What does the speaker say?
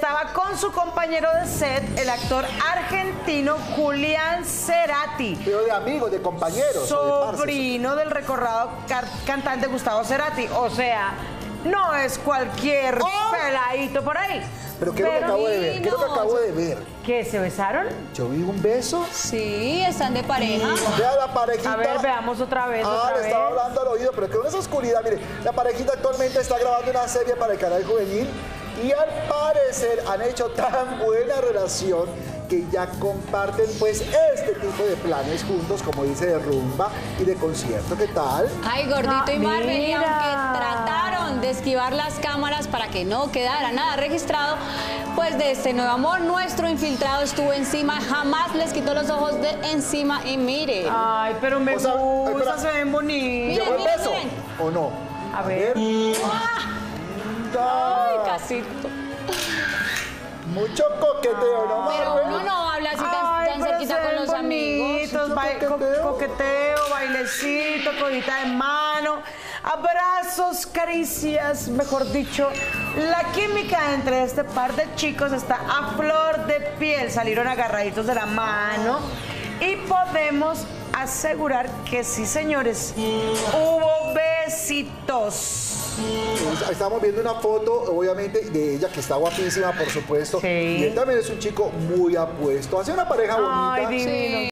estaba con su compañero de set, el actor argentino Julián Cerati. Pero de amigos, de compañeros. Sobrino del recordado cantante Gustavo Cerati. O sea, no es cualquier peladito por ahí. Pero ¿qué es lo que acabo de ver? ¿Qué es lo que acabo de ver? ¿Qué, se besaron? Yo vi un beso. Sí, están de pareja. Vea la parejita. A ver, veamos otra vez, le estaba hablando al oído, pero que en esa oscuridad, mire, la parejita actualmente está grabando una serie para el canal juvenil y al parecer han hecho tan buena relación que ya comparten pues este tipo de planes juntos, como dice, de rumba y de concierto. ¿Qué tal? Ay, Gordito y Marvel, y mira. aunque trataron de esquivar las cámaras para que no quedara nada registrado, pues de este nuevo amor, nuestro infiltrado estuvo encima, jamás les quitó los ojos de encima y miren. Ay, pero me gusta, espera. se ven bonitos. Miren, ¿Llegó el miren, beso? miren. ¿O no? A ver. Ay, casito. Mucho coqueteo, ¿no, Pero Marvel? uno no habla así Ay, tan pero cerquita se con ven los amigos. bonitos, Coqueteo. coqueteo, bailecito, codita de mano, abrazos, caricias, mejor dicho. La química entre este par de chicos está a flor de piel. Salieron agarraditos de la mano y podemos asegurar que sí, señores, hubo besitos. Estamos viendo una foto, obviamente, de ella, que está guapísima, por supuesto. Sí. Y él también es un chico muy apuesto. Hace una pareja bonita. Ay, divino.